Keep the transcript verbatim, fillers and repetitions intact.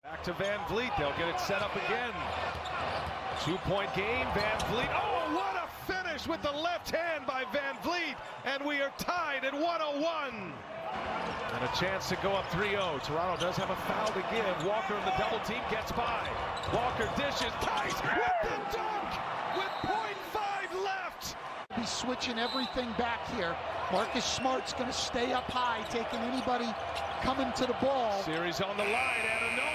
Back to Van Vliet, they'll get it set up again. Two-point game, Van Vliet. Oh, what a finish with the left hand by Van Vliet, and we are tied at one oh one. And a chance to go up three oh. Toronto does have a foul to give. Walker in the double team gets by. Walker dishes, Tice with the dunk with point five left. He's switching everything back here. Marcus Smart's going to stay up high, taking anybody coming to the ball. Series on the line, Anunoby.